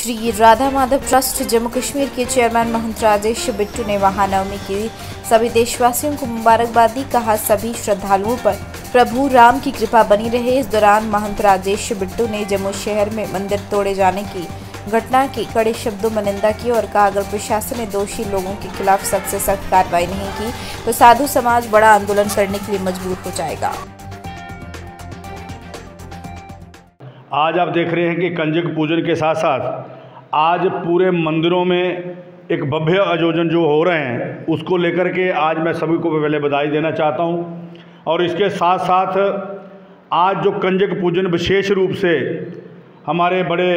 Shri Radha Madhav trust Jammu Kashmir के chairman महंत राजेश बिट्टू ने महानवमी की सभी देशवासियों को मुबारकबाद दी। कहा, सभी श्रद्धालुओं पर प्रभु राम की कृपा बनी रहे। इस दौरान महंत राजेश बिट्टू ने जम्मू शहर में मंदिर तोड़े जाने की घटना की कड़े शब्दों में निंदा की और कहा, अगर प्रशासन ने दोषी लोगों के खिलाफ सख्त से सख्त कार्रवाई नहीं की तो साधु समाज बड़ा आंदोलन करने के लिए मजबूर हो जाएगा। आज आप देख रहे हैं कि कंजक पूजन के साथ साथ आज पूरे मंदिरों में एक भव्य आयोजन जो हो रहे हैं उसको लेकर के आज मैं सभी को पहले बधाई देना चाहता हूं। और इसके साथ साथ आज जो कंजक पूजन विशेष रूप से हमारे बड़े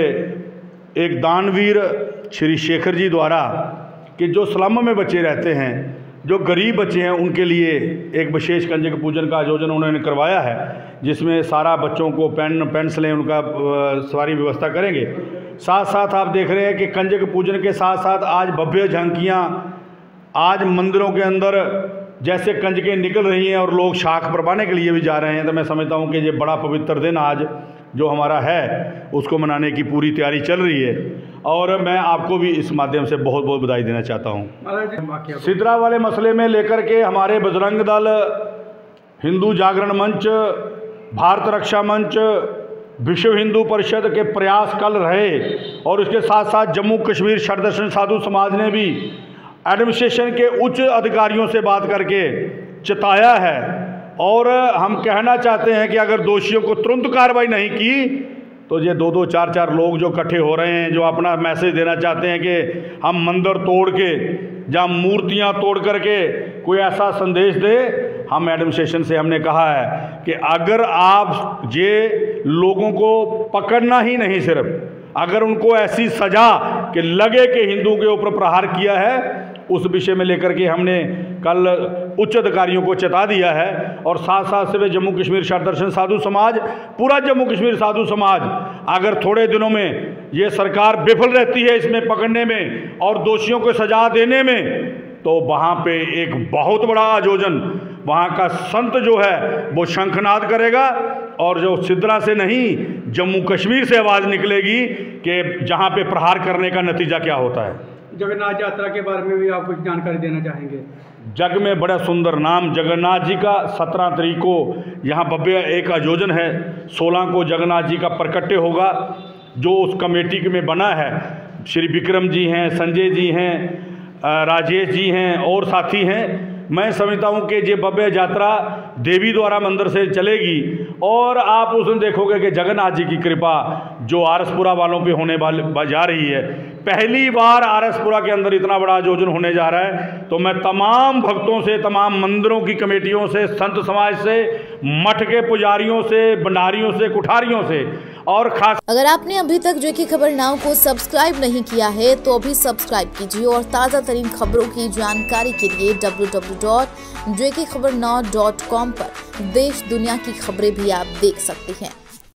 एक दानवीर श्री शेखर जी द्वारा कि जो स्लम में बच्चे रहते हैं, जो गरीब बच्चे हैं, उनके लिए एक विशेष कंजक पूजन का आयोजन उन्होंने करवाया है, जिसमें सारा बच्चों को पेंसिलें उनका सारी व्यवस्था करेंगे। साथ साथ आप देख रहे हैं कि कंजक पूजन के साथ साथ आज भव्य झांकियाँ आज मंदिरों के अंदर जैसे कंजकें निकल रही हैं और लोग शाख परवाने के लिए भी जा रहे हैं। तो मैं समझता हूँ कि ये बड़ा पवित्र दिन आज जो हमारा है उसको मनाने की पूरी तैयारी चल रही है और मैं आपको भी इस माध्यम से बहुत बहुत बधाई देना चाहता हूँ। सिद्रा वाले मसले में लेकर के हमारे बजरंग दल, हिंदू जागरण मंच, भारत रक्षा मंच, विश्व हिंदू परिषद के प्रयास कल रहे और इसके साथ साथ जम्मू कश्मीर शरदर्शन साधु समाज ने भी एडमिनिस्ट्रेशन के उच्च अधिकारियों से बात करके चिताया है और हम कहना चाहते हैं कि अगर दोषियों को तुरंत कार्रवाई नहीं की तो ये 2-2, 4-4 लोग जो इकट्ठे हो रहे हैं, जो अपना मैसेज देना चाहते हैं कि हम मंदिर तोड़ के जहाँ मूर्तियाँ तोड़ करके कोई ऐसा संदेश दे, हम एडमिनिस्ट्रेशन से हमने कहा है कि अगर आप ये लोगों को पकड़ना ही नहीं, सिर्फ अगर उनको ऐसी सज़ा कि लगे कि हिंदू के ऊपर प्रहार किया है, उस विषय में लेकर के हमने कल उच्च अधिकारियों को चेता दिया है। और साथ साथ से जम्मू कश्मीर शरदर्शन साधु समाज, पूरा जम्मू कश्मीर साधु समाज अगर थोड़े दिनों में ये सरकार विफल रहती है इसमें पकड़ने में और दोषियों को सजा देने में, तो वहाँ पे एक बहुत बड़ा आयोजन वहाँ का संत जो है वो शंखनाद करेगा और जो सिद्रा से नहीं जम्मू कश्मीर से आवाज़ निकलेगी कि जहाँ पे प्रहार करने का नतीजा क्या होता है। जगन्नाथ यात्रा के बारे में भी आप कुछ जानकारी देना चाहेंगे? जग में बड़ा सुंदर नाम जगन्नाथ जी का 17 तारीख को यहाँ भव्य एक आयोजन है। 16 को जगन्नाथ जी का प्रकट्य होगा जो उस कमेटी में बना है। श्री विक्रम जी हैं, संजय जी हैं, राजेश जी हैं और साथी हैं। मैं समझता हूँ कि ये भव्य यात्रा देवी द्वारा मंदिर से चलेगी और आप उसमें देखोगे कि जगन्नाथ जी की कृपा जो आरसपुरा वालों पे होने वाली जा रही है। पहली बार आरसपुरा के अंदर इतना बड़ा आयोजन होने जा रहा है। तो मैं तमाम भक्तों से, तमाम मंदिरों की कमेटियों से, संत समाज से, मठ के पुजारियों से, भंडारियों से, कुठारियों से और खास, अगर आपने अभी तक जेके खबर नाउ को सब्सक्राइब नहीं किया है तो अभी सब्सक्राइब कीजिए और ताज़ा तरीन खबरों की जानकारी के लिए www.jkkhabarnow.com पर देश दुनिया की खबरें भी आप देख सकते हैं।